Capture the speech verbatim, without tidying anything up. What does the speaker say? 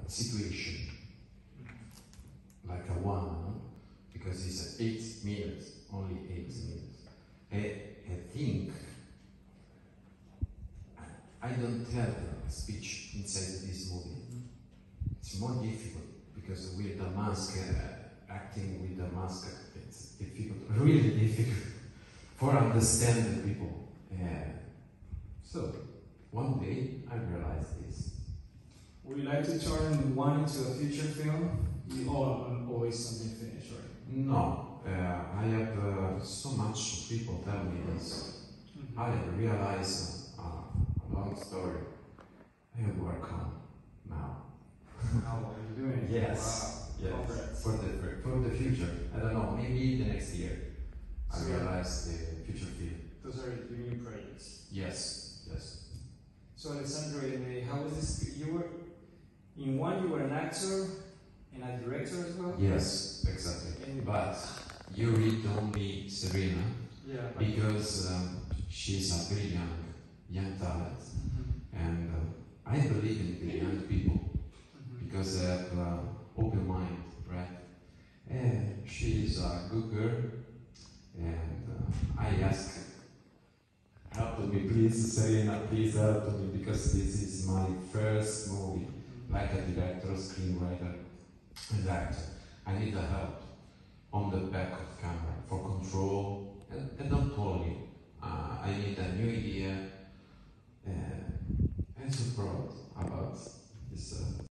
situation, like a one, no? Because it's eight minutes, only eight minutes. I, I think I, I don't have a speech inside this movie. It's more difficult because with the mask, uh, acting with the mask, it's difficult, really difficult for understanding people. Uh, so one day I realized this. Would you like to turn one into a feature film? You all always something finished, right? No, uh, I have uh, so much people tell me this. Mm-hmm. I realize uh, a long story. I work on now. How are you doing? Yes, Wow. yes. Congrats. For the for the future. I don't know. Maybe the next year. I So- realize the future film. Those are your new projects. Yes, yes. So Alessandro, uh, how was this? You were in one. You were an actor and a director as well. Yes, exactly. And- But you read only Serena Yeah. because um, she's a very young, young talent, Mhm. and uh, I believe in the young people Mhm. because they have uh, open mind, right? And she's a good girl, and uh, I ask, help me, please, Serena, please help me, because this is my first movie, like a director, screenwriter, and actor. I need the help on the back of camera for control, and, and not only. Uh, I need a new idea, and I'm so proud about this. Uh,